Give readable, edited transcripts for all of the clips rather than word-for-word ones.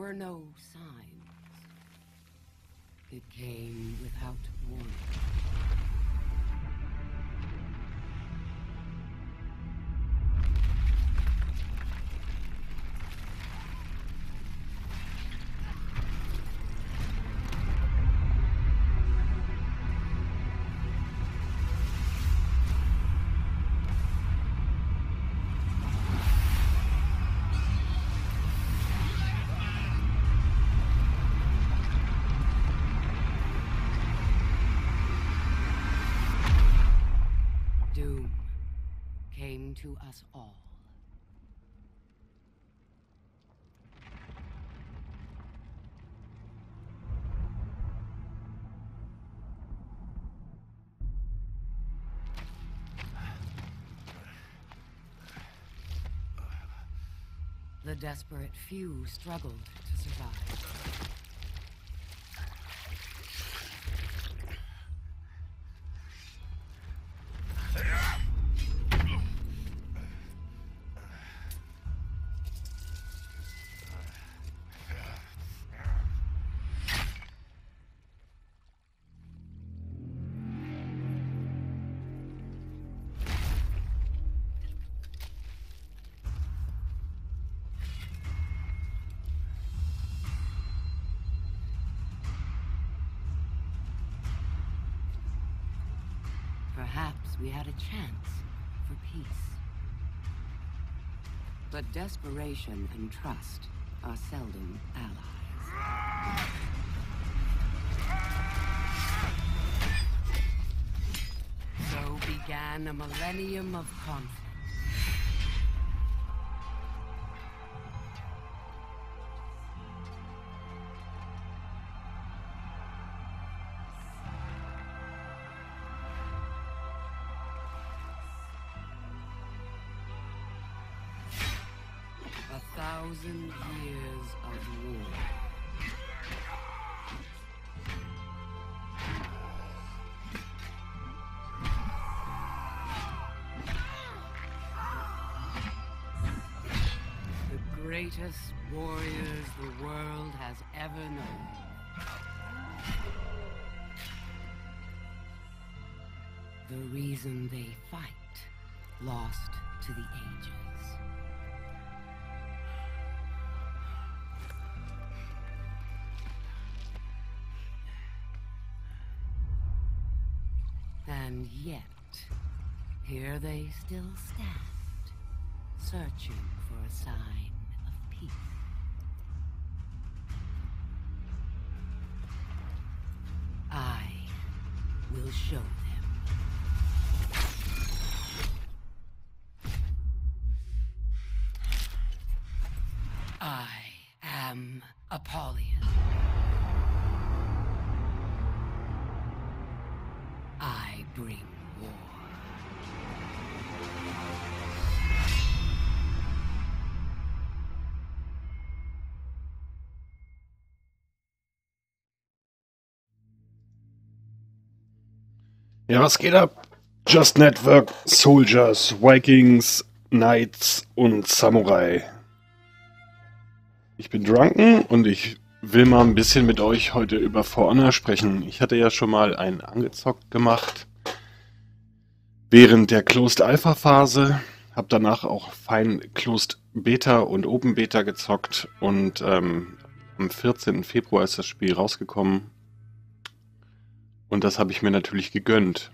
were no signs. It came without warning. Doom came to us all. The desperate few struggled to survive. Perhaps we had a chance for peace. But desperation and trust are seldom allies. So began a millennium of conflict. A 1,000 years of war. The greatest warriors the world has ever known. The reason they fight, lost to the ages. And yet, here they still stand, searching for a sign of peace. I will show them. I am Apollyon. I bring war. Ja, was geht ab? Just Network, Soldiers, Vikings, Knights und Samurai. Ich bin Drunken und ich will mal ein bisschen mit euch heute über For Honor sprechen. Ich hatte ja schon mal einen angezockt gemacht während der Closed Alpha Phase, habe danach auch fein Closed Beta und Open Beta gezockt und am 14. Februar ist das Spiel rausgekommen und das habe ich mir natürlich gegönnt.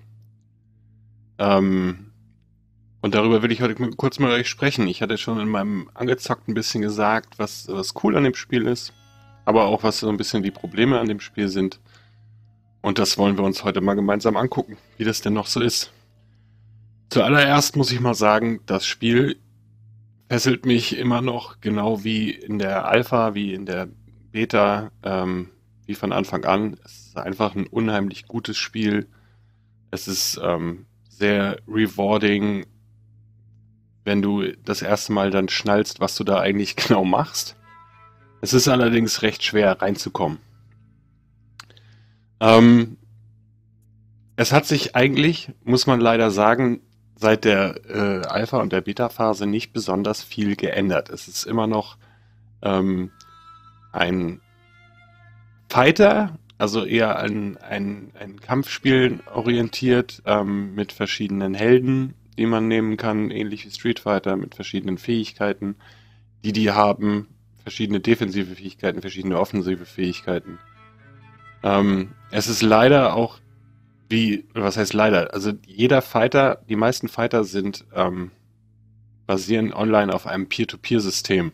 Und darüber will ich heute kurz mit euch sprechen. Ich hatte schon in meinem Angezockt ein bisschen gesagt, was cool an dem Spiel ist, aber auch was so ein bisschen die Probleme an dem Spiel sind. Und das wollen wir uns heute mal gemeinsam angucken, wie das denn noch so ist. Zuallererst muss ich mal sagen, das Spiel fesselt mich immer noch, genau wie in der Alpha, wie in der Beta, wie von Anfang an. Es ist einfach ein unheimlich gutes Spiel. Es ist sehr rewarding, wenn du das erste Mal dann schnallst, was du da eigentlich genau machst. Es ist allerdings recht schwer reinzukommen. Es hat sich eigentlich, muss man leider sagen, seit der Alpha- und der Beta-Phase nicht besonders viel geändert. Es ist immer noch ein Fighter, also eher ein Kampfspiel orientiert, mit verschiedenen Helden, die man nehmen kann, ähnlich wie Street Fighter, mit verschiedenen Fähigkeiten, die haben, verschiedene defensive Fähigkeiten, verschiedene offensive Fähigkeiten. Es ist leider auch was heißt leider? Also jeder Fighter, die meisten Fighter basieren online auf einem Peer-to-Peer-System,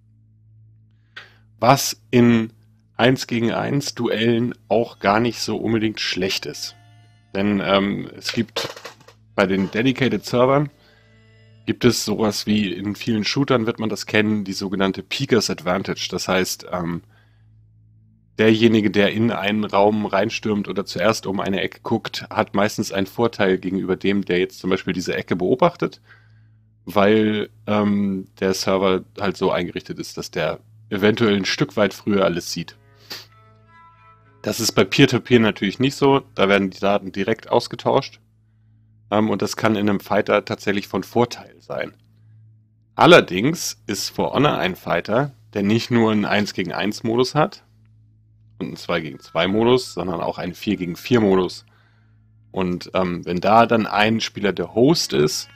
was in 1 gegen 1 Duellen auch gar nicht so unbedingt schlecht ist. Denn es gibt bei den Dedicated Servern gibt es sowas wie, in vielen Shootern wird man das kennen, die sogenannte Peekers Advantage. Das heißt, derjenige, der in einen Raum reinstürmt oder zuerst um eine Ecke guckt, hat meistens einen Vorteil gegenüber dem, der jetzt zum Beispiel diese Ecke beobachtet, weil der Server halt so eingerichtet ist, dass der eventuell ein Stück weit früher alles sieht. Das ist bei Peer-to-Peer natürlich nicht so, da werden die Daten direkt ausgetauscht und das kann in einem Fighter tatsächlich von Vorteil sein. Allerdings ist For Honor ein Fighter, der nicht nur einen 1 gegen 1 Modus hat und einen 2 gegen 2 Modus, sondern auch einen 4 gegen 4 Modus. Und wenn da dann ein Spieler der Host ist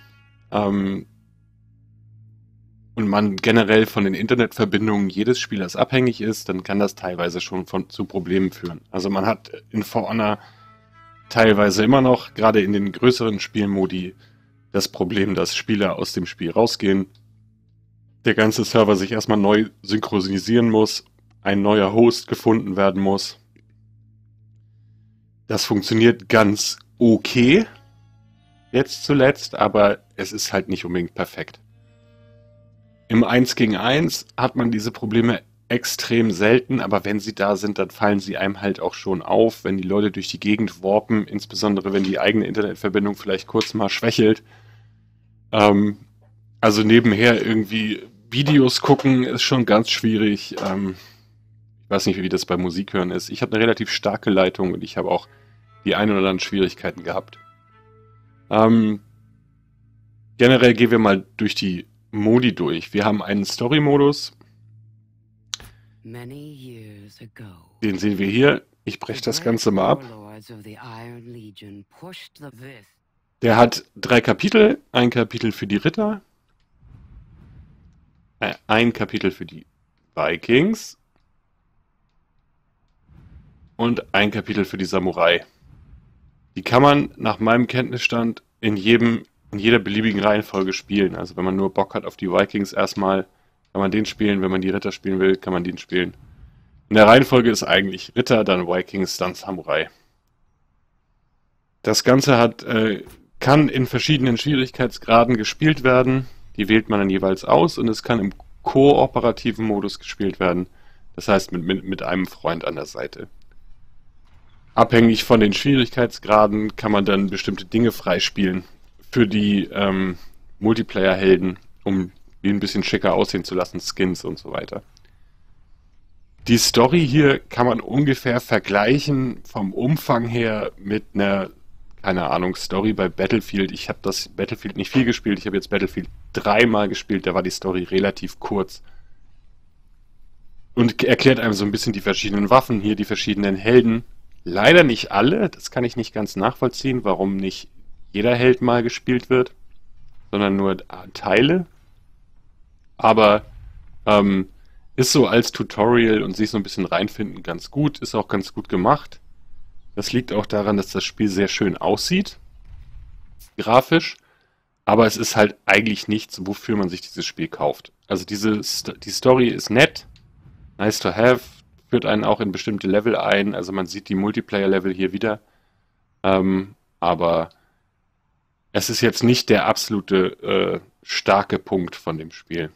und man generell von den Internetverbindungen jedes Spielers abhängig ist, dann kann das teilweise schon zu Problemen führen. Also man hat in For Honor teilweise immer noch, gerade in den größeren Spielmodi, das Problem, dass Spieler aus dem Spiel rausgehen, der ganze Server sich erstmal neu synchronisieren muss, ein neuer Host gefunden werden muss. Das funktioniert ganz okay, jetzt zuletzt, aber es ist halt nicht unbedingt perfekt. Im 1 gegen 1 hat man diese Probleme extrem selten, aber wenn sie da sind, dann fallen sie einem halt auch schon auf, wenn die Leute durch die Gegend warpen, insbesondere wenn die eigene Internetverbindung vielleicht kurz mal schwächelt. Also nebenher irgendwie Videos gucken ist schon ganz schwierig. Ich weiß nicht, wie das bei Musik hören ist. Ich habe eine relativ starke Leitung und ich habe auch die ein oder anderen Schwierigkeiten gehabt. Generell gehen wir mal durch die Modi durch. Wir haben einen Story-Modus. Den sehen wir hier. Ich breche das Ganze mal ab. Der hat 3 Kapitel. Ein Kapitel für die Ritter. Ein Kapitel für die Vikings. Und ein Kapitel für die Samurai. Die kann man nach meinem Kenntnisstand in jeder beliebigen Reihenfolge spielen. Also wenn man nur Bock hat auf die Vikings erstmal, kann man den spielen. Wenn man die Ritter spielen will, kann man den spielen. In der Reihenfolge ist eigentlich Ritter, dann Vikings, dann Samurai. Das Ganze kann in verschiedenen Schwierigkeitsgraden gespielt werden. Die wählt man dann jeweils aus und es kann im kooperativen Modus gespielt werden. Das heißt mit einem Freund an der Seite. Abhängig von den Schwierigkeitsgraden kann man dann bestimmte Dinge freispielen für die Multiplayer-Helden, um die ein bisschen schicker aussehen zu lassen, Skins und so weiter. Die Story hier kann man ungefähr vergleichen vom Umfang her mit einer, keine Ahnung, Story bei Battlefield. Ich habe das Battlefield nicht viel gespielt, ich habe jetzt Battlefield 3 mal gespielt, da war die Story relativ kurz. Und erklärt einem so ein bisschen die verschiedenen Waffen hier, die verschiedenen Helden. Leider nicht alle, das kann ich nicht ganz nachvollziehen, warum nicht jeder Held mal gespielt wird, sondern nur Teile. Aber ist so als Tutorial und sich so ein bisschen reinfinden ganz gut, ist auch ganz gut gemacht. Das liegt auch daran, dass das Spiel sehr schön aussieht, grafisch, aber es ist halt eigentlich nichts, wofür man sich dieses Spiel kauft. Also die Story ist nett, nice to have, führt einen auch in bestimmte Level ein, also man sieht die Multiplayer-Level hier wieder, aber es ist jetzt nicht der absolute starke Punkt von dem Spiel.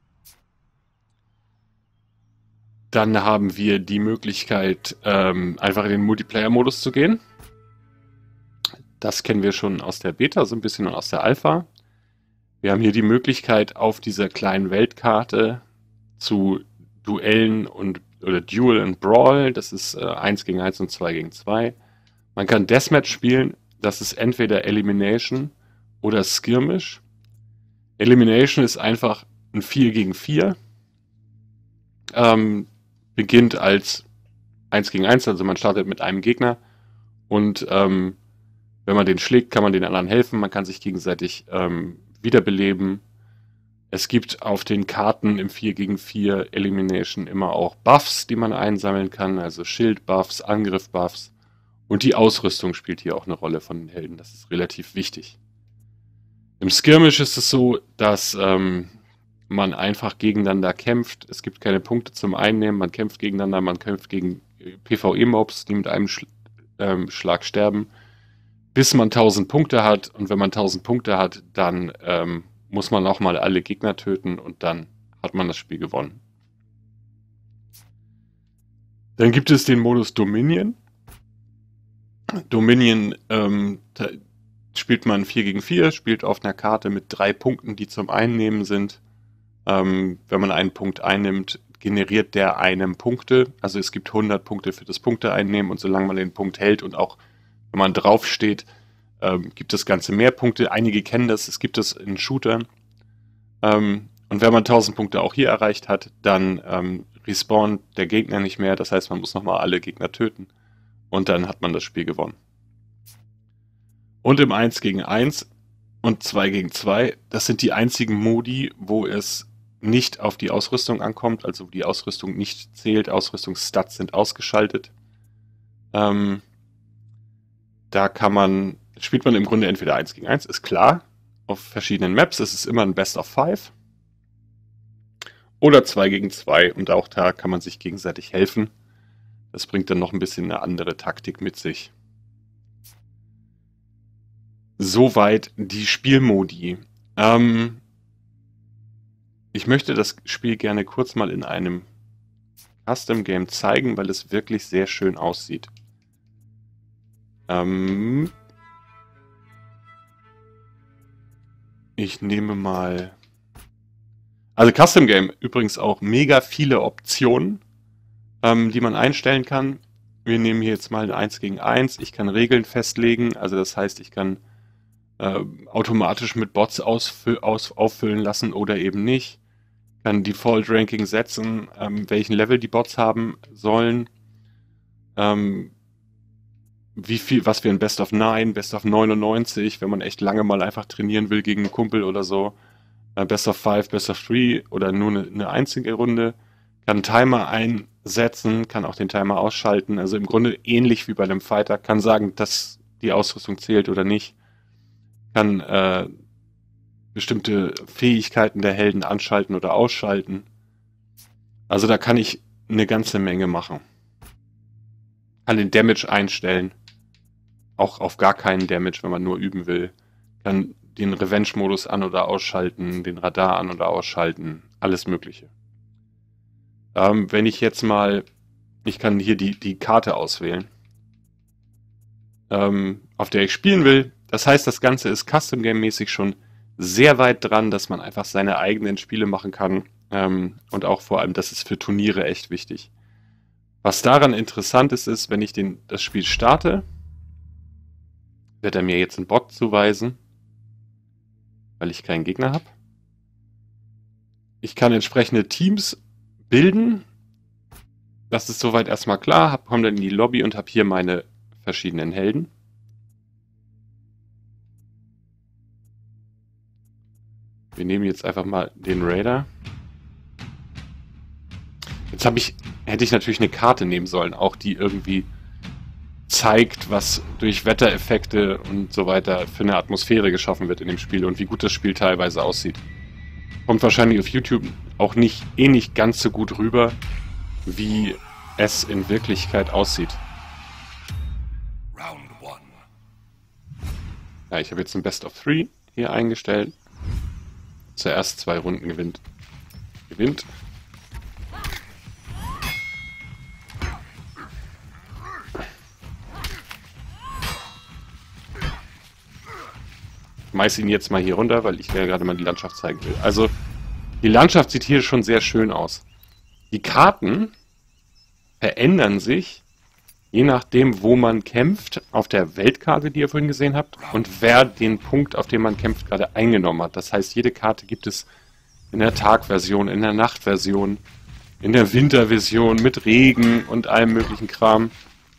Dann haben wir die Möglichkeit, einfach in den Multiplayer-Modus zu gehen. Das kennen wir schon aus der Beta, so ein bisschen und aus der Alpha. Wir haben hier die Möglichkeit, auf dieser kleinen Weltkarte zu Duellen oder Duel and Brawl. Das ist 1 gegen 1 und 2 gegen 2. Man kann Deathmatch spielen. Das ist entweder Elimination oder Skirmish. Elimination ist einfach ein 4 gegen 4. beginnt als 1 gegen 1, also man startet mit einem Gegner und wenn man den schlägt, kann man den anderen helfen, man kann sich gegenseitig wiederbeleben. Es gibt auf den Karten im 4 gegen 4 Elimination immer auch Buffs, die man einsammeln kann, also Schild-Buffs, Angriff-Buffs und die Ausrüstung spielt hier auch eine Rolle von den Helden, das ist relativ wichtig. Im Skirmish ist es so, dass man einfach gegeneinander kämpft. Es gibt keine Punkte zum Einnehmen. Man kämpft gegeneinander. Man kämpft gegen PvE-Mobs, die mit einem Schlag sterben, bis man 1000 Punkte hat. Und wenn man 1000 Punkte hat, dann muss man auch mal alle Gegner töten und dann hat man das Spiel gewonnen. Dann gibt es den Modus Dominion. Dominion spielt man 4 gegen 4, spielt auf einer Karte mit 3 Punkten, die zum Einnehmen sind. Wenn man einen Punkt einnimmt, generiert der einem Punkte. Also es gibt 100 Punkte für das Punkte einnehmen und solange man den Punkt hält und auch wenn man drauf steht, gibt das Ganze mehr Punkte. Einige kennen das, es gibt das in Shootern. Und wenn man 1000 Punkte auch hier erreicht hat, dann respawnt der Gegner nicht mehr. Das heißt, man muss nochmal alle Gegner töten und dann hat man das Spiel gewonnen. Und im 1 gegen 1 und 2 gegen 2, das sind die einzigen Modi, wo es nicht auf die Ausrüstung ankommt, also die Ausrüstung nicht zählt, Ausrüstungsstats sind ausgeschaltet. Da spielt man im Grunde entweder 1 gegen 1, ist klar, auf verschiedenen Maps, es ist immer ein Best of 5. Oder 2 gegen 2 und auch da kann man sich gegenseitig helfen. Das bringt dann noch ein bisschen eine andere Taktik mit sich. Soweit die Spielmodi. Ich möchte das Spiel gerne kurz mal in einem Custom Game zeigen, weil es wirklich sehr schön aussieht. Ich nehme mal... Also Custom Game, übrigens auch mega viele Optionen, die man einstellen kann. Wir nehmen hier jetzt mal ein 1 gegen 1. Ich kann Regeln festlegen, also das heißt, ich kann automatisch mit Bots auffüllen lassen oder eben nicht. Kann Default Ranking setzen, welchen Level die Bots haben sollen. Was wir in Best of 9, Best of 99, wenn man echt lange mal einfach trainieren will gegen einen Kumpel oder so. Best of 5, Best of 3 oder nur eine einzige Runde. Kann einen Timer einsetzen, kann auch den Timer ausschalten. Also im Grunde ähnlich wie bei einem Fighter. Kann sagen, dass die Ausrüstung zählt oder nicht. Kann bestimmte Fähigkeiten der Helden anschalten oder ausschalten. Also da kann ich eine ganze Menge machen. Kann den Damage einstellen. Auch auf gar keinen Damage, wenn man nur üben will. Kann den Revenge-Modus an- oder ausschalten, den Radar an- oder ausschalten. Alles Mögliche. Wenn ich jetzt mal... Ich kann hier die Karte auswählen, auf der ich spielen will. Das heißt, das Ganze ist Custom-Game-mäßig schon sehr weit dran, dass man einfach seine eigenen Spiele machen kann. Und auch vor allem, das ist für Turniere echt wichtig. Was daran interessant ist, wenn ich das Spiel starte, wird er mir jetzt einen Bot zuweisen, weil ich keinen Gegner habe. Ich kann entsprechende Teams bilden. Das ist soweit erstmal klar. Komme dann in die Lobby und habe hier meine verschiedenen Helden. Wir nehmen jetzt einfach mal den Raider. Jetzt hätte ich natürlich eine Karte nehmen sollen, auch die irgendwie zeigt, was durch Wettereffekte und so weiter für eine Atmosphäre geschaffen wird in dem Spiel und wie gut das Spiel teilweise aussieht. Kommt wahrscheinlich auf YouTube auch nicht ganz so gut rüber, wie es in Wirklichkeit aussieht. Ja, ich habe jetzt ein Best of 3 hier eingestellt. Zuerst 2 Runden gewinnt. Ich schmeiß ihn jetzt mal hier runter, weil ich mir gerade mal die Landschaft zeigen will. Also, die Landschaft sieht hier schon sehr schön aus. Die Karten verändern sich, je nachdem, wo man kämpft, auf der Weltkarte, die ihr vorhin gesehen habt, und wer den Punkt, auf dem man kämpft, gerade eingenommen hat. Das heißt, jede Karte gibt es in der Tagversion, in der Nachtversion. in der Winterversion mit Regen und allem möglichen Kram.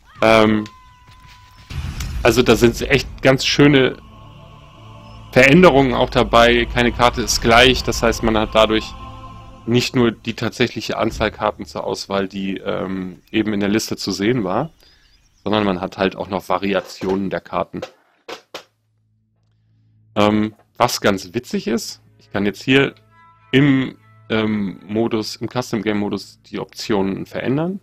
Also da sind echt ganz schöne Veränderungen auch dabei. Keine Karte ist gleich, das heißt, man hat dadurch nicht nur die tatsächliche Anzahl Karten zur Auswahl, die eben in der Liste zu sehen war, sondern man hat halt auch noch Variationen der Karten. Was ganz witzig ist, ich kann jetzt hier im Modus, im Custom Game Modus die Optionen verändern.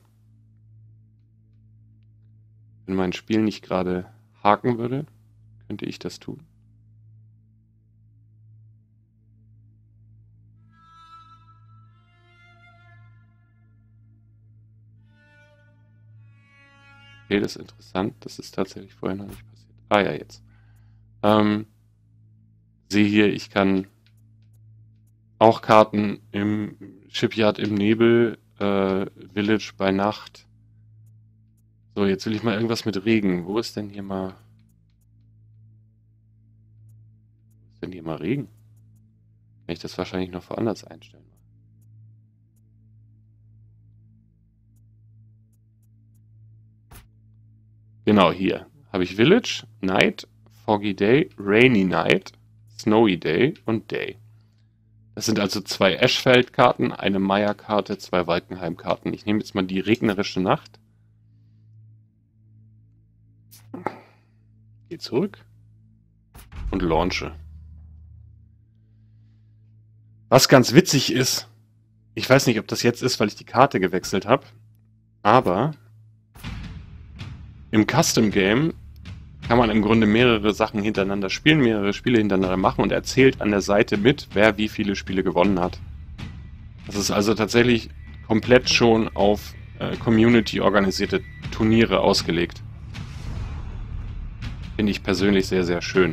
Wenn mein Spiel nicht gerade haken würde, könnte ich das tun. Okay, das ist interessant. Das ist tatsächlich vorher noch nicht passiert. Ah ja, jetzt. Sehe hier, ich kann auch Karten im Shipyard im Nebel, Village bei Nacht. So, jetzt will ich mal irgendwas mit Regen. Wo ist denn hier mal... Wo ist denn hier mal Regen? Kann ich das wahrscheinlich noch woanders einstellen? Genau, hier habe ich Village, Night, Foggy Day, Rainy Night, Snowy Day und Day. Das sind also 2 Eschfeld-Karten, eine Meier-Karte, 2 Walkenheim-Karten. Ich nehme jetzt mal die regnerische Nacht. Gehe zurück und launche. Was ganz witzig ist, ich weiß nicht, ob das jetzt ist, weil ich die Karte gewechselt habe, aber im Custom Game kann man im Grunde mehrere Sachen hintereinander spielen, mehrere Spiele hintereinander machen und erzählt an der Seite mit, wer wie viele Spiele gewonnen hat. Das ist also tatsächlich komplett schon auf Community-organisierte Turniere ausgelegt. Finde ich persönlich sehr, sehr schön.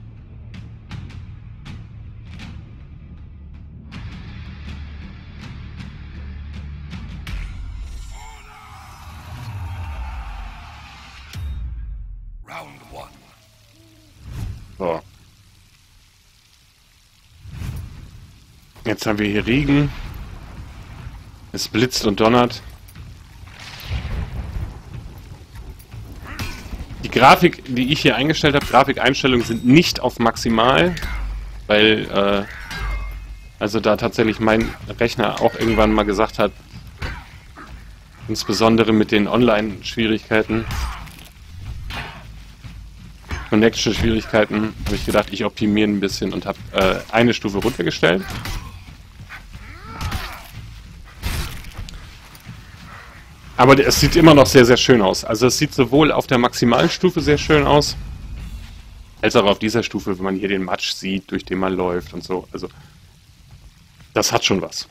So. Jetzt haben wir hier Regen. Es blitzt und donnert. Die Grafik, die ich hier eingestellt habe, Grafikeinstellungen sind nicht auf maximal, weil also da tatsächlich mein Rechner auch irgendwann mal gesagt hat, insbesondere mit den Online-Schwierigkeiten, Connection-Schwierigkeiten, habe ich gedacht, ich optimiere ein bisschen und habe eine Stufe runtergestellt. Aber es sieht immer noch sehr, sehr schön aus. Also es sieht sowohl auf der maximalen Stufe sehr schön aus, als auch auf dieser Stufe, wenn man hier den Matsch sieht, durch den man läuft und so. Also das hat schon was.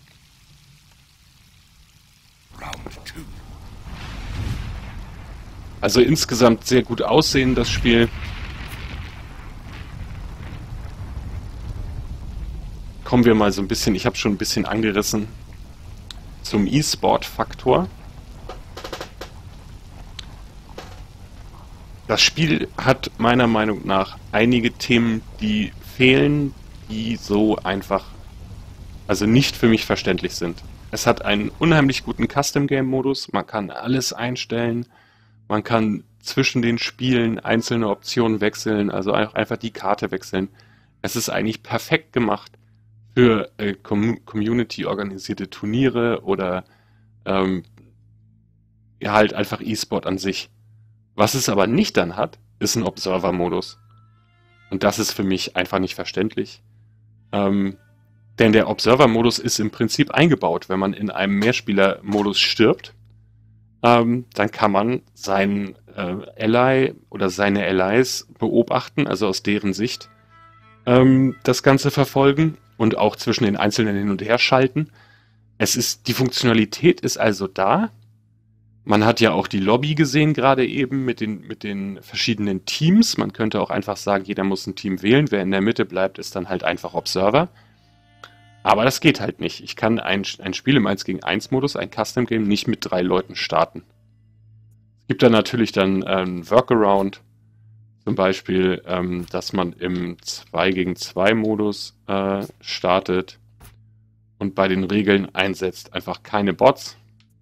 Also insgesamt sehr gut aussehen, das Spiel. Kommen wir mal so ein bisschen, ich habe schon ein bisschen angerissen, zum E-Sport-Faktor. Das Spiel hat meiner Meinung nach einige Themen, die fehlen, die so einfach, also nicht für mich verständlich sind. Es hat einen unheimlich guten Custom-Game-Modus, man kann alles einstellen, man kann zwischen den Spielen einzelne Optionen wechseln, also einfach die Karte wechseln. Es ist eigentlich perfekt gemacht für Community-organisierte Turniere oder ja halt einfach E-Sport an sich. Was es aber nicht dann hat, ist ein Observer-Modus. Und das ist für mich einfach nicht verständlich. Denn der Observer-Modus ist im Prinzip eingebaut. Wenn man in einem Mehrspieler-Modus stirbt, dann kann man seinen Ally oder seine Allies beobachten, also aus deren Sicht das Ganze verfolgen und auch zwischen den Einzelnen hin und her schalten. Die Funktionalität ist also da. Man hat ja auch die Lobby gesehen gerade eben mit den verschiedenen Teams. Man könnte auch einfach sagen, jeder muss ein Team wählen. Wer in der Mitte bleibt, ist dann halt einfach Observer. Aber das geht halt nicht. Ich kann ein Spiel im 1 gegen 1 Modus, ein Custom Game, nicht mit 3 Leuten starten. Es gibt dann natürlich dann ein Workaround. Zum Beispiel, dass man im 2 gegen 2 Modus startet. und bei den Regeln einsetzt, einfach keine Bots.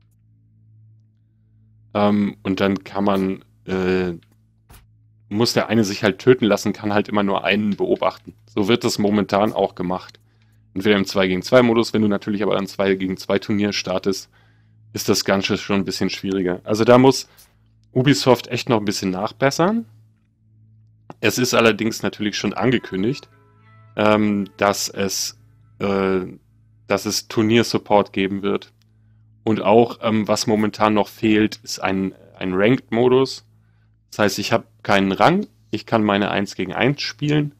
Und dann kann man, muss der eine sich halt töten lassen, kann halt immer nur einen beobachten. So wird das momentan auch gemacht. Entweder im 2 gegen 2 Modus, wenn du natürlich aber ein 2 gegen 2 Turnier startest, ist das Ganze schon ein bisschen schwieriger. Also da muss Ubisoft echt noch ein bisschen nachbessern. Es ist allerdings natürlich schon angekündigt, dass es Turniersupport geben wird. Und auch, was momentan noch fehlt, ist ein Ranked-Modus. Das heißt, ich habe keinen Rang, ich kann meine 1 gegen 1 spielen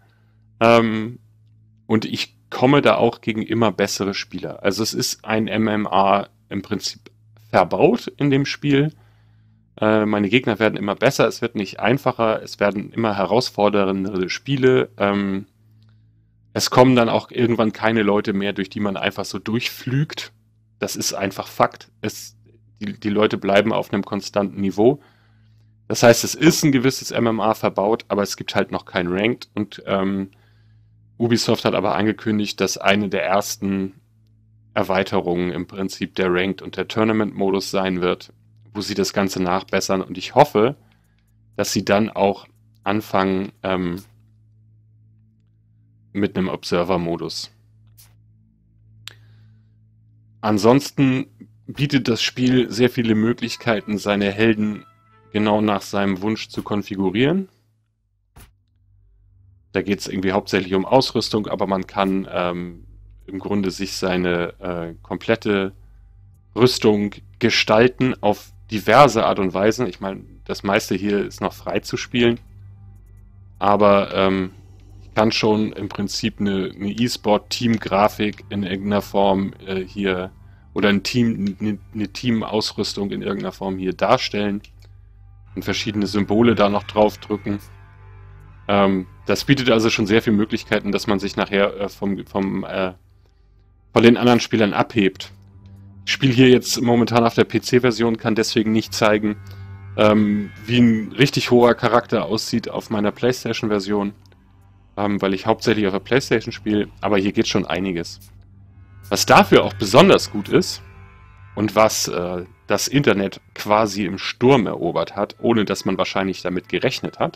und ich komme da auch gegen immer bessere Spieler. Also es ist ein MMA im Prinzip verbaut in dem Spiel. Meine Gegner werden immer besser, es wird nicht einfacher, es werden immer herausforderndere Spiele. Es kommen dann auch irgendwann keine Leute mehr, durch die man einfach so durchflügt. Das ist einfach Fakt. Die Leute bleiben auf einem konstanten Niveau. Das heißt, es ist ein gewisses MMA verbaut, aber es gibt halt noch kein Ranked. Und Ubisoft hat aber angekündigt, dass eine der ersten Erweiterungen im Prinzip der Ranked und der Tournament-Modus sein wird, wo sie das Ganze nachbessern. Und ich hoffe, dass sie dann auch anfangen mit einem Observer-Modus. Ansonsten bietet das Spiel sehr viele Möglichkeiten, seine Helden genau nach seinem Wunsch zu konfigurieren. Da geht es irgendwie hauptsächlich um Ausrüstung, aber man kann im Grunde sich seine komplette Rüstung gestalten auf diverse Art und Weise. Ich meine, das meiste hier ist noch frei zu spielen, aber ich kann schon im Prinzip eine E-Sport-Team-Grafik in irgendeiner Form hier oder eine Team-Ausrüstung in irgendeiner Form hier darstellen und verschiedene Symbole da noch draufdrücken. Das bietet also schon sehr viele Möglichkeiten, dass man sich nachher von den anderen Spielern abhebt. Ich spiele hier jetzt momentan auf der PC-Version, kann deswegen nicht zeigen, wie ein richtig hoher Charakter aussieht auf meiner PlayStation-Version, weil ich hauptsächlich auf der PlayStation spiele, aber hier geht schon einiges. Was dafür auch besonders gut ist und was das Internet quasi im Sturm erobert hat, ohne dass man wahrscheinlich damit gerechnet hat,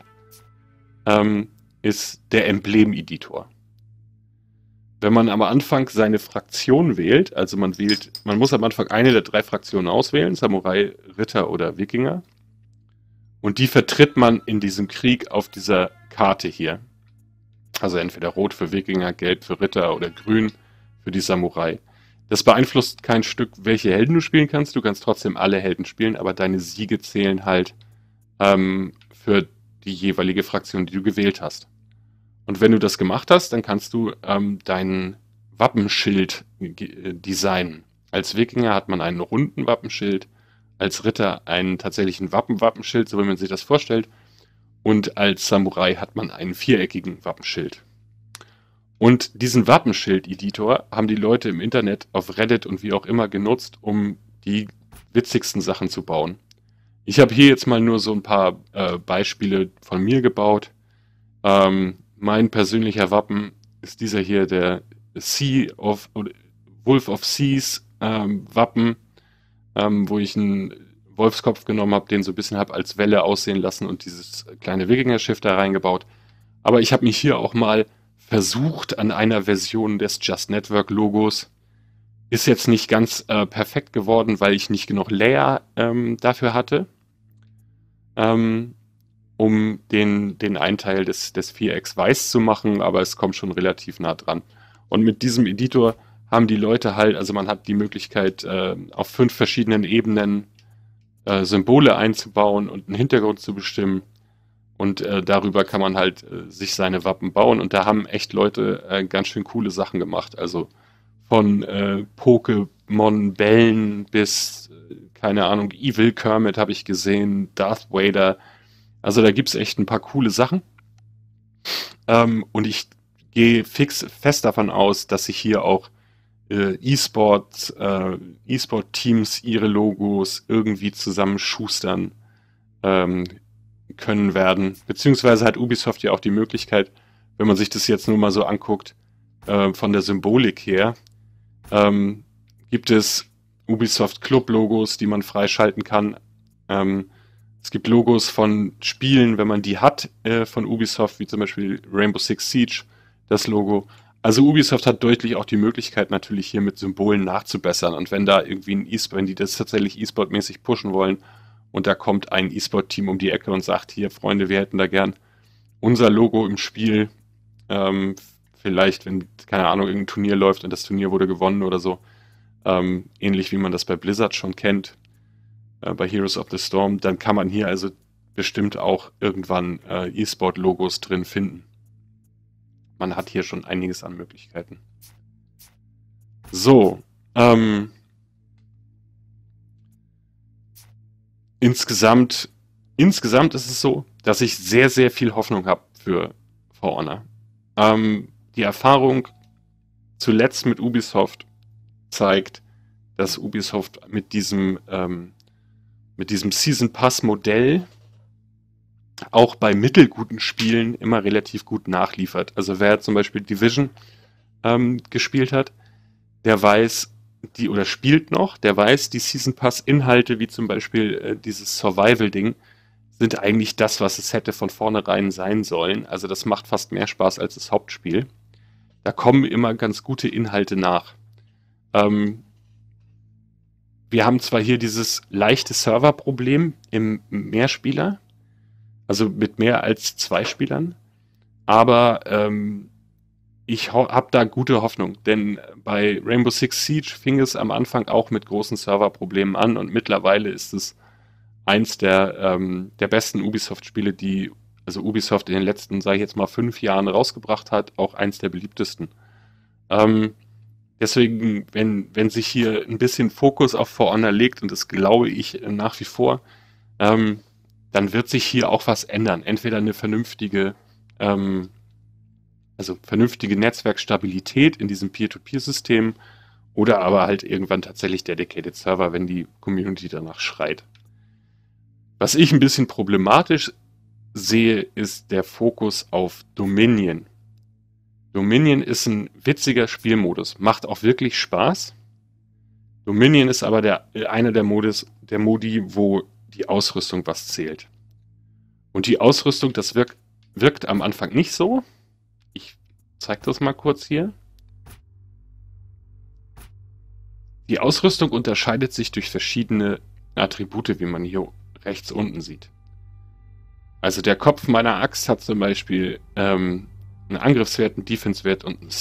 ist der Emblem-Editor. Wenn man am Anfang seine Fraktion wählt, also man muss am Anfang eine der 3 Fraktionen auswählen, Samurai, Ritter oder Wikinger, und die vertritt man in diesem Krieg auf dieser Karte hier. Also entweder rot für Wikinger, gelb für Ritter oder grün für die Samurai. Das beeinflusst kein Stück, welche Helden du spielen kannst. Du kannst trotzdem alle Helden spielen, aber deine Siege zählen halt für die jeweilige Fraktion, die du gewählt hast. Und wenn du das gemacht hast, dann kannst du dein Wappenschild designen. Als Wikinger hat man einen runden Wappenschild, als Ritter einen tatsächlichen Wappenschild, so wie man sich das vorstellt. Und als Samurai hat man einen viereckigen Wappenschild. Und diesen Wappenschild-Editor haben die Leute im Internet, auf Reddit und wie auch immer genutzt, um die witzigsten Sachen zu bauen. Ich habe hier jetzt mal nur so ein paar Beispiele von mir gebaut. Mein persönlicher Wappen ist dieser hier, der Wolf of Seas Wappen, wo ich einen Wolfskopf genommen habe, den so ein bisschen habe als Welle aussehen lassen und dieses kleine Wikinger-Schiff da reingebaut. Aber ich habe mich hier auch mal versucht an einer Version des Just Network Logos. Ist jetzt nicht ganz perfekt geworden, weil ich nicht genug Layer dafür hatte, um den einen Teil des Vierecks weiß zu machen, aber es kommt schon relativ nah dran. Und mit diesem Editor haben die Leute halt, also man hat die Möglichkeit, auf 5 verschiedenen Ebenen Symbole einzubauen und einen Hintergrund zu bestimmen. Und darüber kann man halt sich seine Wappen bauen. Und da haben echt Leute ganz schön coole Sachen gemacht. Also von Pokémon-Bällen bis, keine Ahnung, Evil Kermit habe ich gesehen, Darth Vader. Also da gibt es echt ein paar coole Sachen. Und ich gehe fest davon aus, dass sich hier auch E-Sport-Teams ihre Logos irgendwie zusammenschustern können werden. Beziehungsweise hat Ubisoft ja auch die Möglichkeit, wenn man sich das jetzt nur mal so anguckt, von der Symbolik her, gibt es Ubisoft Club Logos, die man freischalten kann. Es gibt Logos von Spielen, wenn man die hat, von Ubisoft, wie zum Beispiel Rainbow Six Siege, das Logo. Also Ubisoft hat deutlich auch die Möglichkeit, natürlich hier mit Symbolen nachzubessern. Und wenn da irgendwie wenn die das tatsächlich E-Sport-mäßig pushen wollen und da kommt ein E-Sport-Team um die Ecke und sagt, hier Freunde, wir hätten da gern unser Logo im Spiel, vielleicht, wenn, keine Ahnung, irgendein Turnier läuft und das Turnier wurde gewonnen oder so, ähnlich wie man das bei Blizzard schon kennt, bei Heroes of the Storm, dann kann man hier also bestimmt auch irgendwann E-Sport-Logos drin finden. Man hat hier schon einiges an Möglichkeiten. So, insgesamt ist es so, dass ich sehr, sehr viel Hoffnung habe für For Honor. Die Erfahrung zuletzt mit Ubisoft zeigt, dass Ubisoft mit diesem Season Pass Modell auch bei mittelguten Spielen immer relativ gut nachliefert. Also wer zum Beispiel Division gespielt hat, der weiß, spielt noch, der weiß, die Season Pass Inhalte, wie zum Beispiel dieses Survival-Ding, sind eigentlich das, was es hätte von vornherein sein sollen. Also das macht fast mehr Spaß als das Hauptspiel. Da kommen immer ganz gute Inhalte nach. Wir haben zwar hier dieses leichte Serverproblem im Mehrspieler, also mit mehr als 2 Spielern, aber ich habe da gute Hoffnung, denn bei Rainbow Six Siege fing es am Anfang auch mit großen Serverproblemen an und mittlerweile ist es eins der besten Ubisoft-Spiele, die also Ubisoft in den letzten, sage ich jetzt mal, 5 Jahren rausgebracht hat, auch eins der beliebtesten. Deswegen, wenn sich hier ein bisschen Fokus auf For Honor legt, und das glaube ich nach wie vor, dann wird sich hier auch was ändern. Entweder eine vernünftige Netzwerkstabilität in diesem Peer-to-Peer-System oder aber halt irgendwann tatsächlich Dedicated Server, wenn die Community danach schreit. Was ich ein bisschen problematisch sehe, ist der Fokus auf Dominion. Dominion ist ein witziger Spielmodus, macht auch wirklich Spaß. Dominion ist aber einer der Modi, wo die Ausrüstung was zählt. Und die Ausrüstung, das wirkt am Anfang nicht so. Ich zeige das mal kurz hier. Die Ausrüstung unterscheidet sich durch verschiedene Attribute, wie man hier rechts unten sieht. Also der Kopf meiner Axt hat zum Beispiel einen Angriffswert, einen Defense-Wert und einen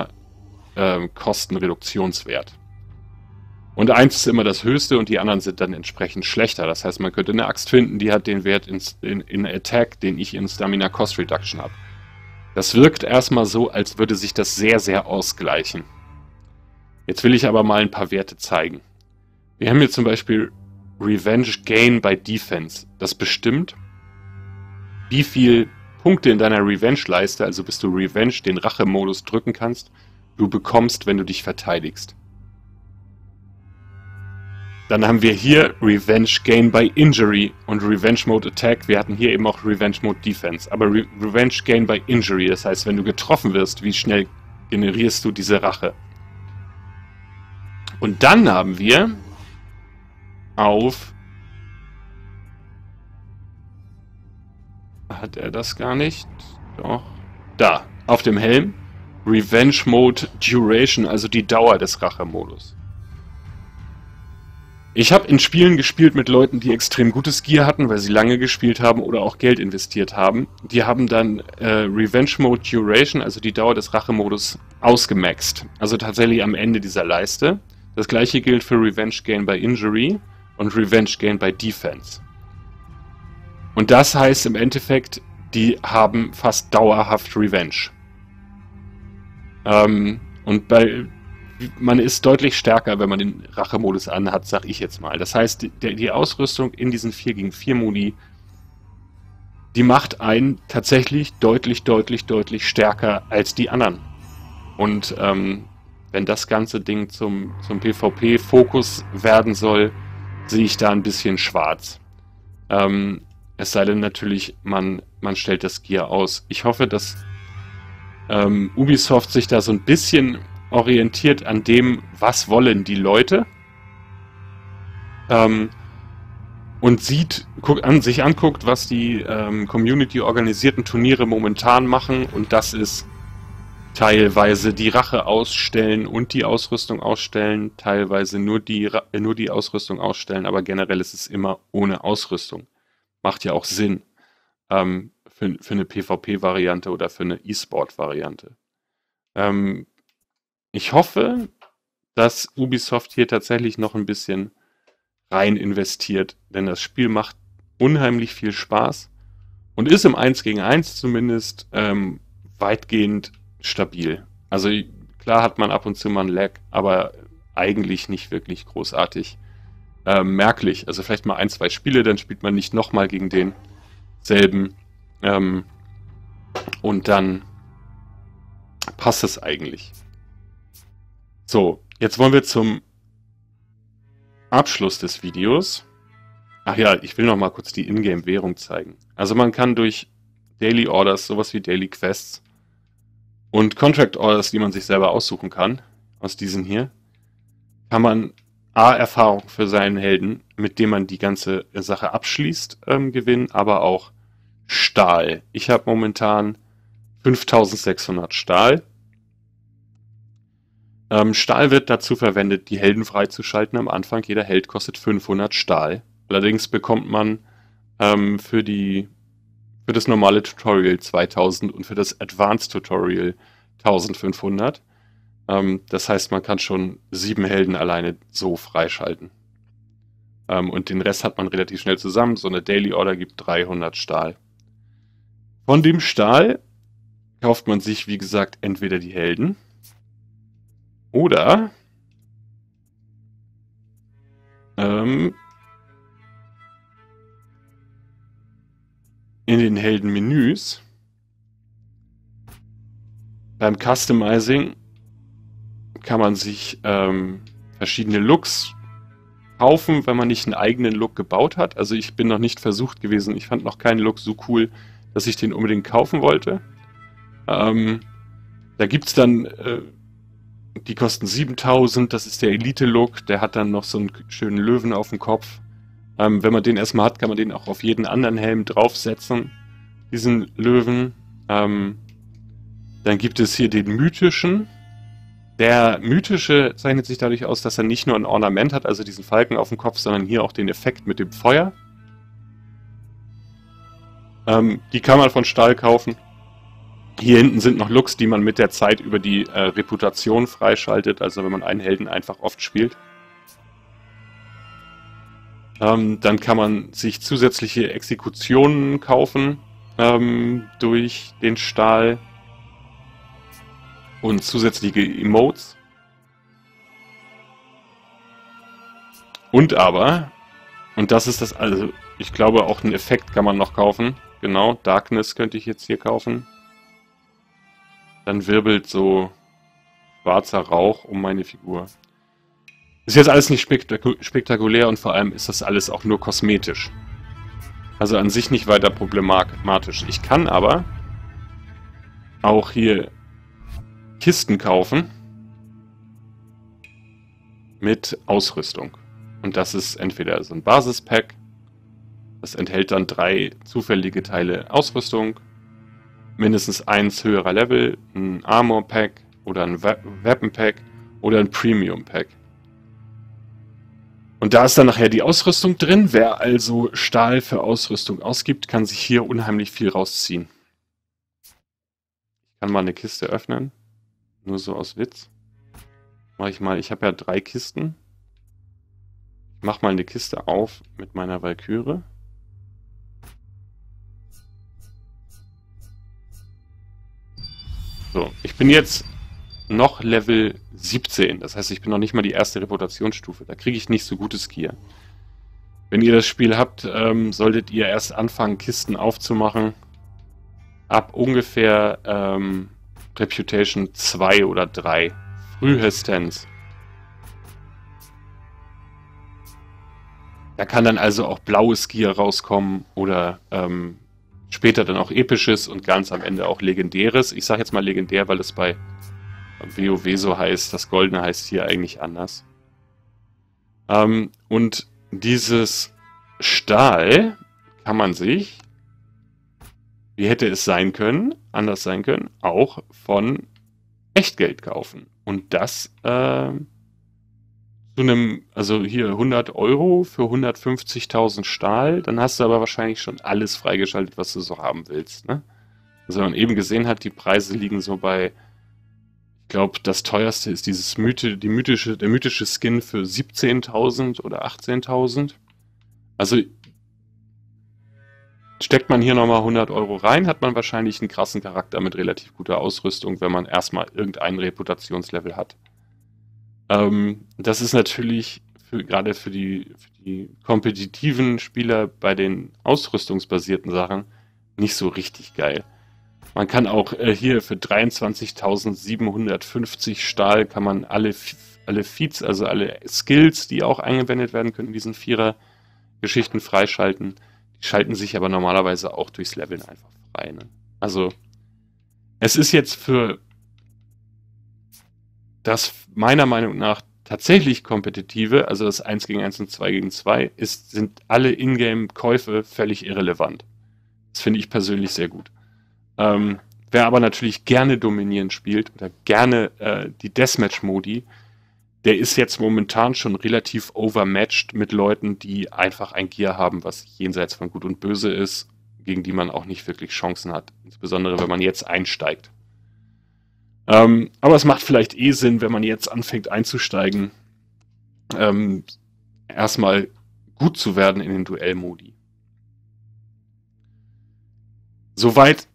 Stamina-Kostenreduktionswert. Und eins ist immer das höchste und die anderen sind dann entsprechend schlechter. Das heißt, man könnte eine Axt finden, die hat den Wert in Attack, den ich in Stamina Cost Reduction habe. Das wirkt erstmal so, als würde sich das sehr, sehr ausgleichen. Jetzt will ich aber mal ein paar Werte zeigen. Wir haben hier zum Beispiel Revenge Gain by Defense. Das bestimmt, wie viel Punkte in deiner Revenge-Leiste, also bis du Revenge, den Rache-Modus drücken kannst, du bekommst, wenn du dich verteidigst. Dann haben wir hier Revenge Gain by Injury und Revenge Mode Attack. Wir hatten hier eben auch Revenge Mode Defense. Aber Revenge Gain by Injury, das heißt, wenn du getroffen wirst, wie schnell generierst du diese Rache? Und dann haben wir hat er das gar nicht? Doch. Da, auf dem Helm. Revenge Mode Duration, also die Dauer des Rache-Modus. Ich habe in Spielen gespielt mit Leuten, die extrem gutes Gear hatten, weil sie lange gespielt haben oder auch Geld investiert haben. Die haben dann Revenge Mode Duration, also die Dauer des Rache-Modus, ausgemaxt. Also tatsächlich am Ende dieser Leiste. Das gleiche gilt für Revenge Gain by Injury und Revenge Gain by Defense. Und das heißt im Endeffekt, die haben fast dauerhaft Revenge. Und man ist deutlich stärker, wenn man den Rache-Modus anhat, sag ich jetzt mal. Das heißt, die Ausrüstung in diesen 4-gegen-4 Modi, die macht einen tatsächlich deutlich stärker als die anderen. Und wenn das ganze Ding zum PvP-Fokus werden soll, sehe ich da ein bisschen schwarz. Es sei denn natürlich, man stellt das Gear aus. Ich hoffe, dass Ubisoft sich da so ein bisschen orientiert an dem, was wollen die Leute. Und sich anguckt, was die Community-organisierten Turniere momentan machen. Und das ist teilweise die Rache ausstellen und die Ausrüstung ausstellen, teilweise nur die Ausrüstung ausstellen, aber generell ist es immer ohne Ausrüstung. Macht ja auch Sinn für eine PvP-Variante oder für eine E-Sport-Variante. Ich hoffe, dass Ubisoft hier tatsächlich noch ein bisschen rein investiert, denn das Spiel macht unheimlich viel Spaß und ist im 1 gegen 1 zumindest weitgehend stabil. Also klar hat man ab und zu mal einen Lag, aber eigentlich nicht wirklich großartig merklich. Also vielleicht mal 1, 2 Spiele, dann spielt man nicht nochmal gegen denselben und dann passt es eigentlich. So, jetzt wollen wir zum Abschluss des Videos. Ach ja, ich will noch mal kurz die Ingame-Währung zeigen. Also man kann durch Daily Orders, sowas wie Daily Quests und Contract Orders, die man sich selber aussuchen kann, aus diesen hier, kann man Erfahrung für seinen Helden, mit dem man die ganze Sache abschließt, gewinnen, aber auch Stahl. Ich habe momentan 5600 Stahl. Stahl wird dazu verwendet, die Helden freizuschalten am Anfang. Jeder Held kostet 500 Stahl. Allerdings bekommt man für das normale Tutorial 2000 und für das Advanced Tutorial 1500. Das heißt, man kann schon 7 Helden alleine so freischalten. Und den Rest hat man relativ schnell zusammen. So eine Daily Order gibt 300 Stahl. Von dem Stahl kauft man sich, wie gesagt, entweder die Helden oder in den Heldenmenüs beim Customizing kann man sich verschiedene Looks kaufen, wenn man nicht einen eigenen Look gebaut hat. Also ich bin noch nicht versucht gewesen, ich fand noch keinen Look so cool, dass ich den unbedingt kaufen wollte. Da gibt es dann die kosten 7000, das ist der Elite-Look, der hat dann noch so einen schönen Löwen auf dem Kopf. Wenn man den erstmal hat, kann man den auch auf jeden anderen Helm draufsetzen, diesen Löwen. Dann gibt es hier den mythischen. Der mythische zeichnet sich dadurch aus, dass er nicht nur ein Ornament hat, also diesen Falken auf dem Kopf, sondern hier auch den Effekt mit dem Feuer. Die kann man von Stahl kaufen. Hier hinten sind noch Looks, die man mit der Zeit über die Reputation freischaltet, also wenn man einen Helden einfach oft spielt. Dann kann man sich zusätzliche Exekutionen kaufen durch den Stahl und zusätzliche Emotes. Und das ist das, also ich glaube auch einen Effekt kann man noch kaufen. Genau, Darkness könnte ich jetzt hier kaufen. Dann wirbelt so schwarzer Rauch um meine Figur. Ist jetzt alles nicht spektakulär und vor allem ist das alles auch nur kosmetisch. Also an sich nicht weiter problematisch. Ich kann aber auch hier Kisten kaufen mit Ausrüstung. Und das ist entweder so ein Basispack, das enthält dann 3 zufällige Teile Ausrüstung, mindestens 1 höherer Level, ein Armor Pack oder ein Weapon Pack oder ein Premium Pack. Und da ist dann nachher die Ausrüstung drin. Wer also Stahl für Ausrüstung ausgibt, kann sich hier unheimlich viel rausziehen. Ich kann mal eine Kiste öffnen. Nur so aus Witz. Mach ich mal. Ich habe ja 3 Kisten. Ich mach mal eine Kiste auf mit meiner Valkyrie. So, ich bin jetzt noch Level 17. Das heißt, ich bin noch nicht mal die erste Reputationsstufe. Da kriege ich nicht so gutes Gear. Wenn ihr das Spiel habt, solltet ihr erst anfangen, Kisten aufzumachen. Ab ungefähr Reputation 2 oder 3. Frühestens. Da kann dann also auch blaues Gear rauskommen oder später dann auch episches und ganz am Ende auch legendäres. Ich sage jetzt mal legendär, weil es bei WoW so heißt. Das Goldene heißt hier eigentlich anders. Und dieses Stahl kann man sich, wie hätte es sein können, anders sein können, auch von Echtgeld kaufen. Und das zu einem, also hier 100 Euro für 150.000 Stahl, dann hast du aber wahrscheinlich schon alles freigeschaltet, was du so haben willst. Ne? Also man eben gesehen hat, die Preise liegen so bei, ich glaube, das teuerste ist der mythische Skin für 17.000 oder 18.000. Also steckt man hier nochmal 100 Euro rein, hat man wahrscheinlich einen krassen Charakter mit relativ guter Ausrüstung, wenn man erstmal irgendein Reputationslevel hat. Das ist natürlich gerade für die kompetitiven Spieler bei den ausrüstungsbasierten Sachen nicht so richtig geil. Man kann auch hier für 23.750 Stahl kann man alle Feats, also alle Skills, die auch eingewendet werden können in diesen Vierer-Geschichten freischalten. Die schalten sich aber normalerweise auch durchs Leveln einfach frei. Ne? Also es ist jetzt für das meiner Meinung nach tatsächlich kompetitive, also das 1 gegen 1 und 2 gegen 2, sind alle Ingame-Käufe völlig irrelevant. Das finde ich persönlich sehr gut. Wer aber natürlich gerne dominieren spielt oder gerne die Deathmatch-Modi, der ist jetzt momentan schon relativ overmatched mit Leuten, die einfach ein Gear haben, was jenseits von Gut und Böse ist, gegen die man auch nicht wirklich Chancen hat. Insbesondere, wenn man jetzt einsteigt. Aber es macht vielleicht Sinn, wenn man jetzt anfängt einzusteigen, erstmal gut zu werden in den Duellmodi. Soweit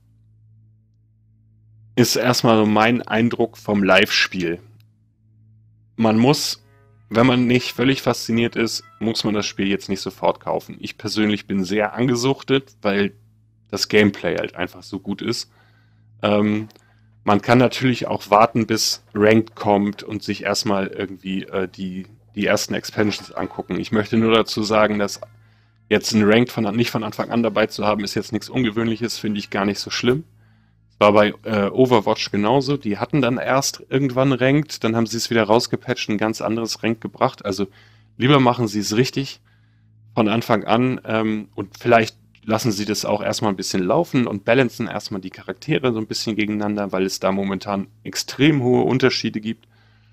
ist erstmal so mein Eindruck vom Live-Spiel. Man muss, wenn man nicht völlig fasziniert ist, muss man das Spiel jetzt nicht sofort kaufen. Ich persönlich bin sehr angesuchtet, weil das Gameplay halt einfach so gut ist. Man kann natürlich auch warten, bis Ranked kommt und sich erstmal irgendwie die ersten Expansions angucken. Ich möchte nur dazu sagen, dass jetzt ein Ranked nicht von Anfang an dabei zu haben, ist jetzt nichts Ungewöhnliches, finde ich gar nicht so schlimm. Es war bei Overwatch genauso. Die hatten dann erst irgendwann Ranked, dann haben sie es wieder rausgepatcht, ein ganz anderes Ranked gebracht. Also lieber machen sie es richtig von Anfang an und vielleicht lassen sie das auch erstmal ein bisschen laufen und balancen erstmal die Charaktere so ein bisschen gegeneinander, weil es da momentan extrem hohe Unterschiede gibt.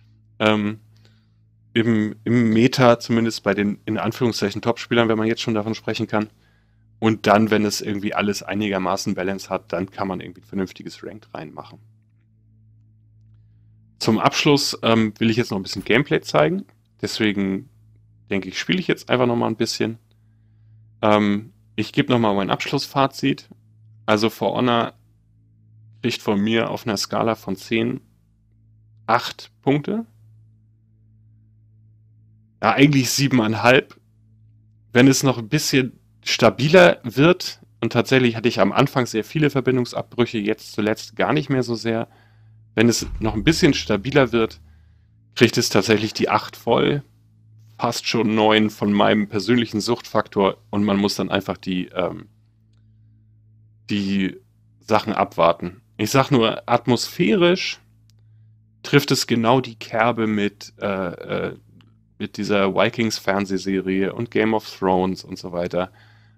Im Meta, zumindest bei den in Anführungszeichen Top-Spielern, wenn man jetzt schon davon sprechen kann. Und dann, wenn es irgendwie alles einigermaßen Balance hat, dann kann man irgendwie ein vernünftiges Ranked reinmachen. Zum Abschluss will ich jetzt noch ein bisschen Gameplay zeigen. Deswegen denke ich, spiele ich jetzt einfach noch mal ein bisschen. Ich gebe nochmal mein Abschlussfazit. Also For Honor kriegt von mir auf einer Skala von 10 8 Punkte. Ja, eigentlich 7,5. Wenn es noch ein bisschen stabiler wird, und tatsächlich hatte ich am Anfang sehr viele Verbindungsabbrüche, jetzt zuletzt gar nicht mehr so sehr. Wenn es noch ein bisschen stabiler wird, kriegt es tatsächlich die 8 voll. Fast schon 9 von meinem persönlichen Suchtfaktor und man muss dann einfach die Sachen abwarten. Ich sag nur, atmosphärisch trifft es genau die Kerbe mit dieser Vikings-Fernsehserie und Game of Thrones und so weiter.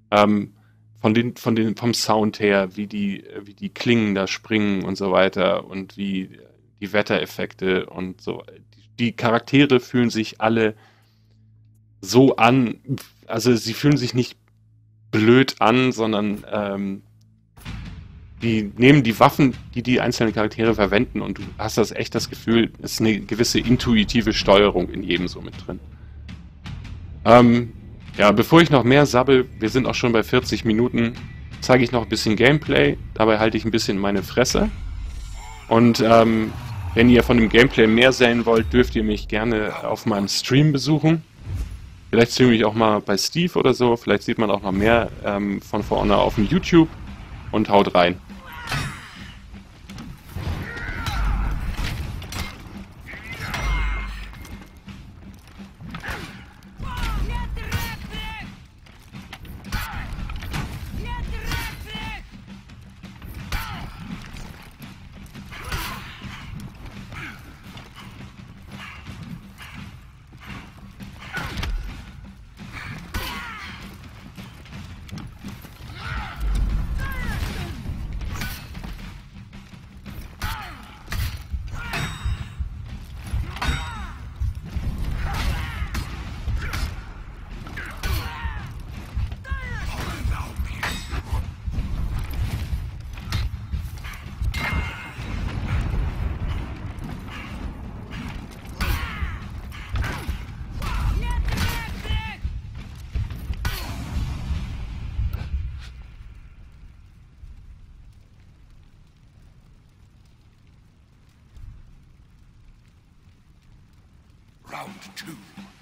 Vom Sound her, wie die Klingen da springen und so weiter und wie die Wettereffekte und so. Die Charaktere fühlen sich alle so an, also sie fühlen sich nicht blöd an, sondern die nehmen die Waffen, die einzelnen Charaktere verwenden und du hast das Gefühl, es ist eine gewisse intuitive Steuerung in jedem so mit drin. Ja, bevor ich noch mehr sabbel, wir sind auch schon bei 40 Minuten, zeige ich noch ein bisschen Gameplay, dabei halte ich ein bisschen meine Fresse. Und wenn ihr von dem Gameplay mehr sehen wollt, dürft ihr mich gerne auf meinem Stream besuchen. Vielleicht streame ich auch mal bei Steve oder so. Vielleicht sieht man auch noch mehr von For Honor auf dem YouTube. Und haut rein. Round two.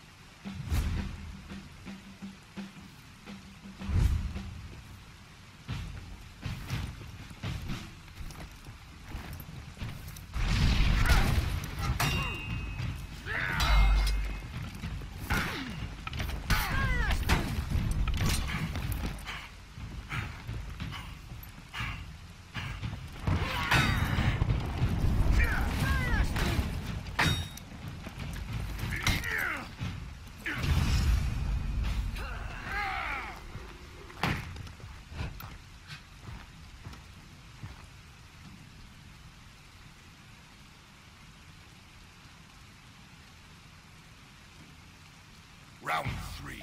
Round three.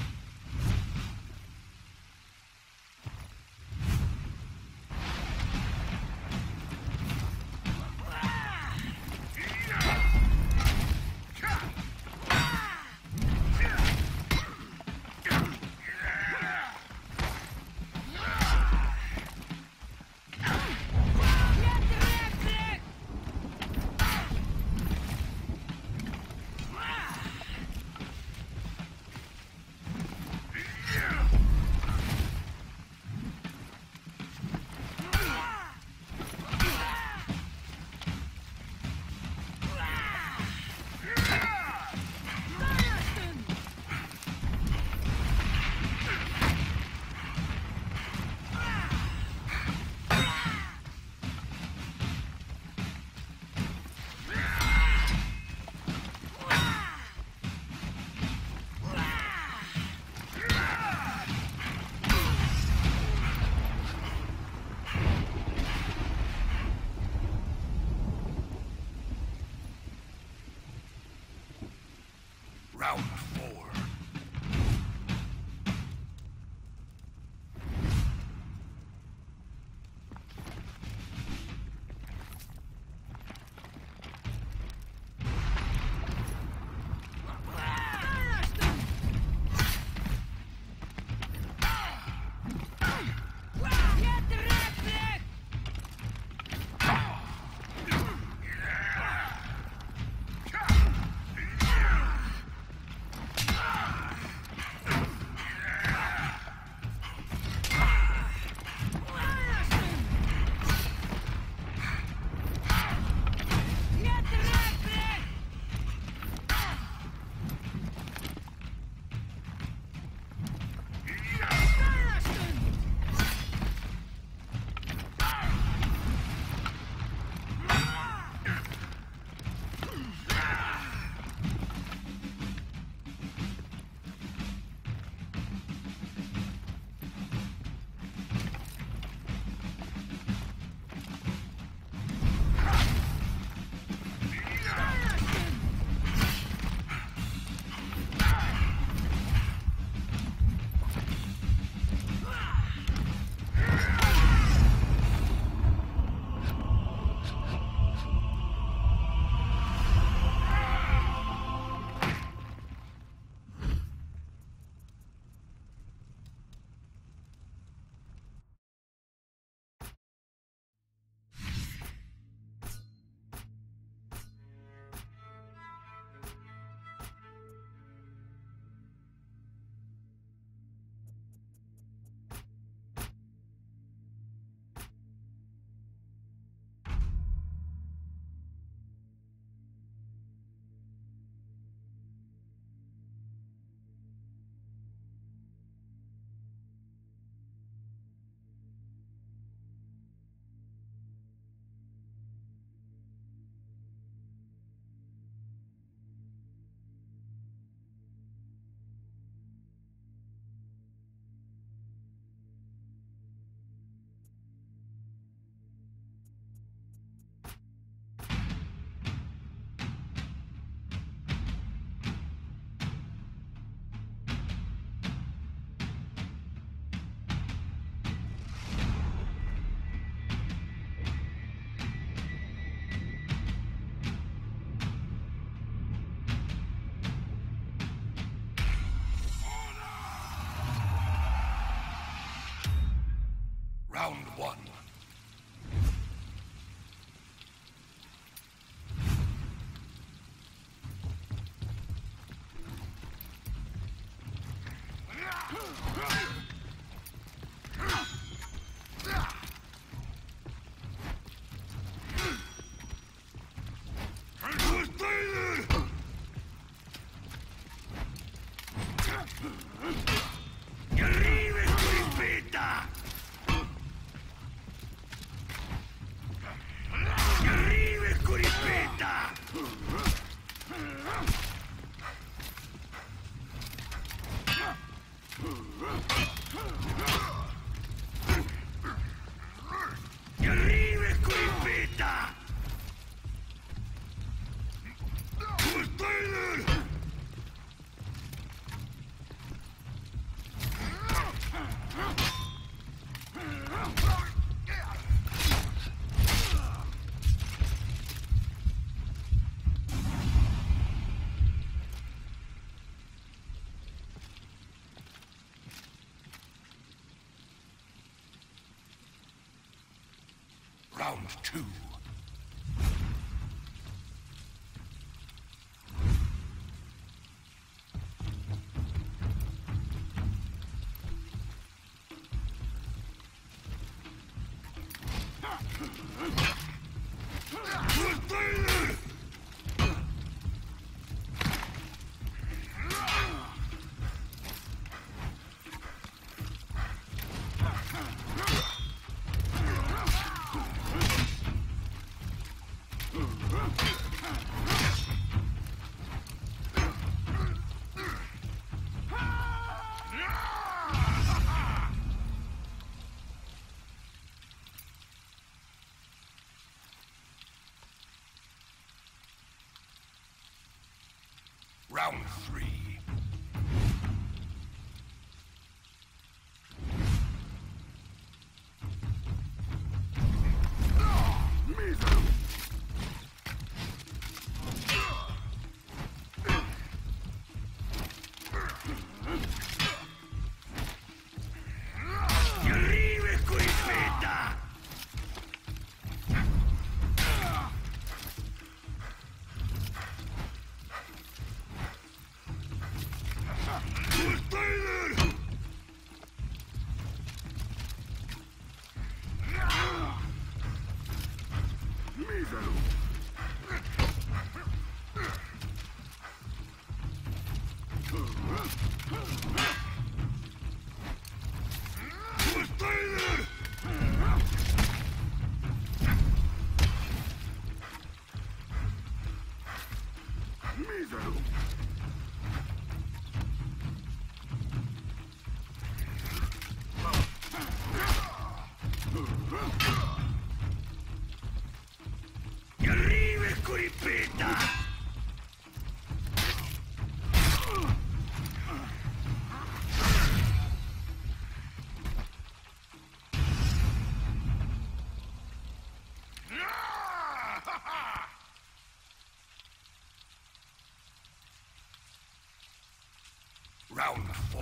Round four. Round one. Round 2. Round 3. Round 4.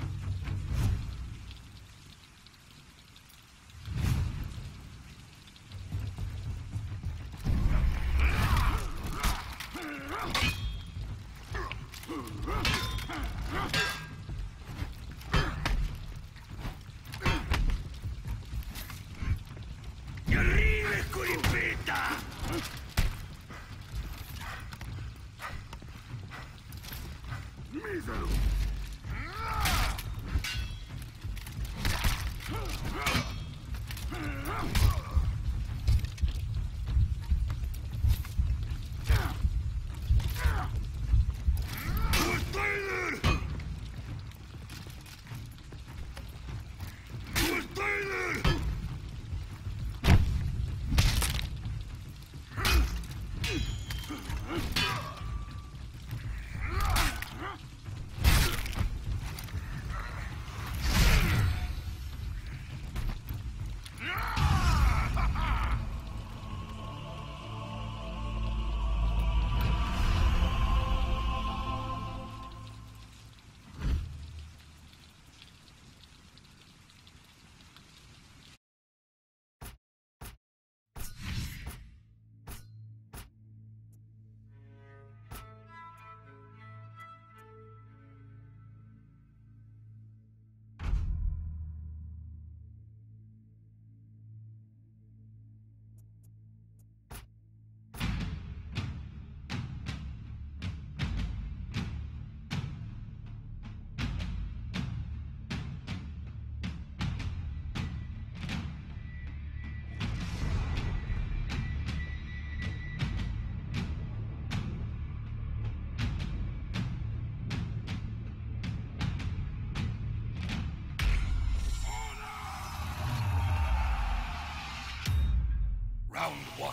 Round 1.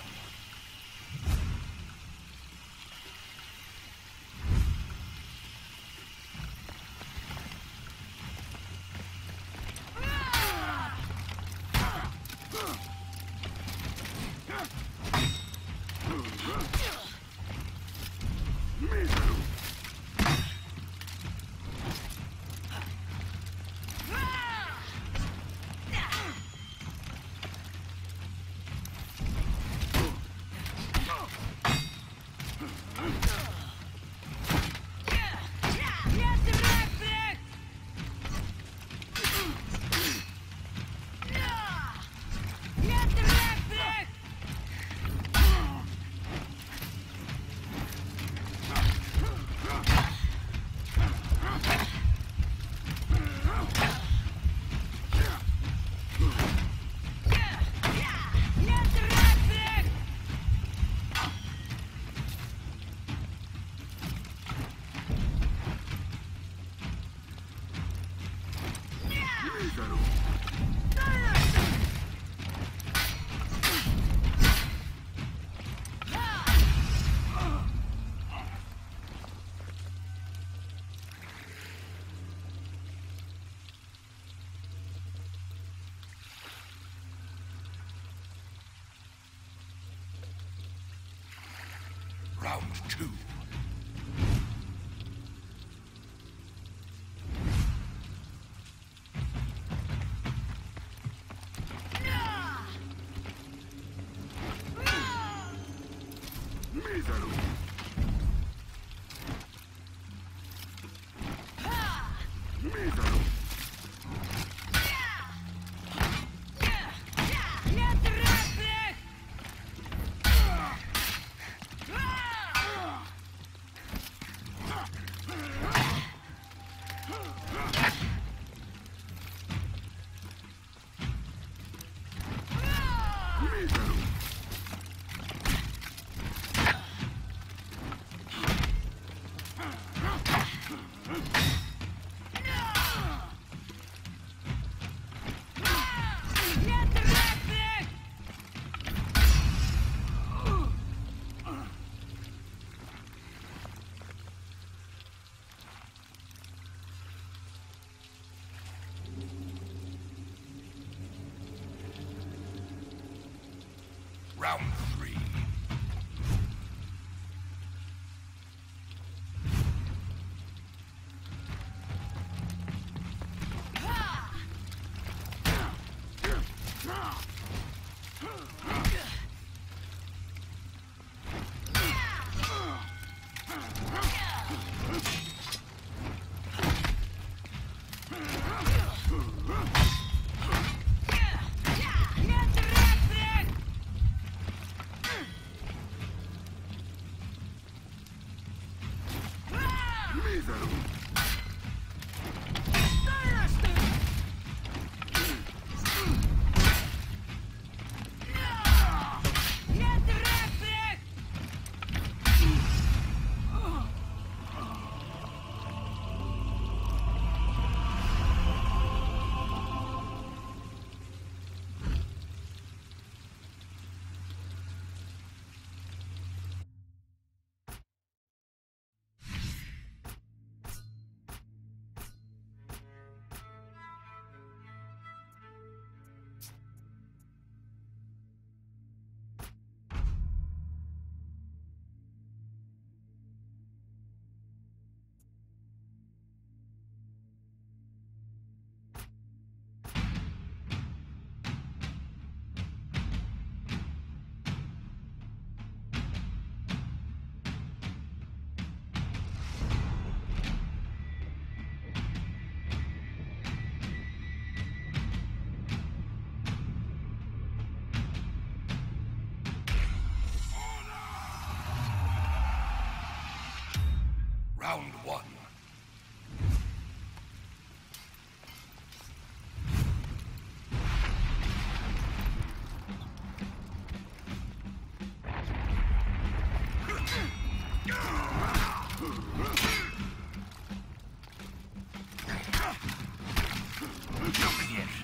Round 2. Round 3. Round 1. Jumping in.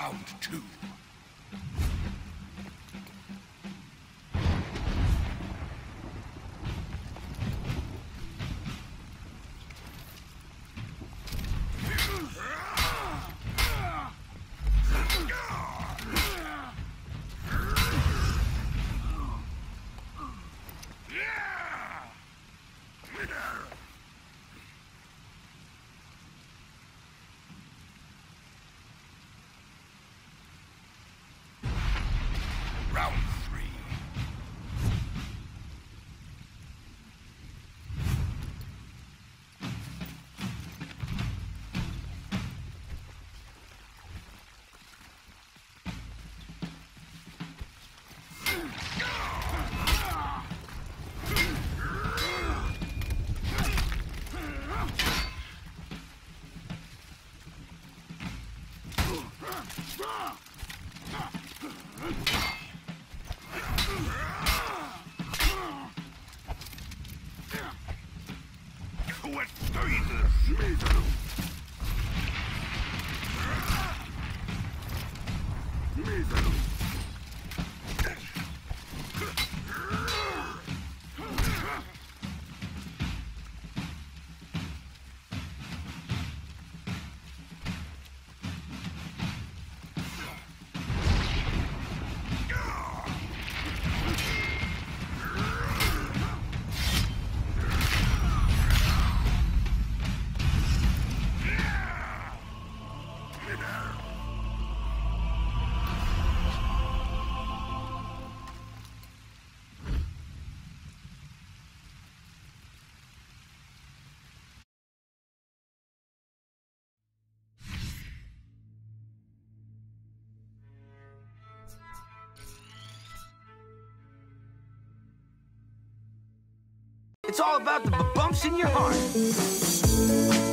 Round 2. Round 3. What It's all about the bumps in your heart.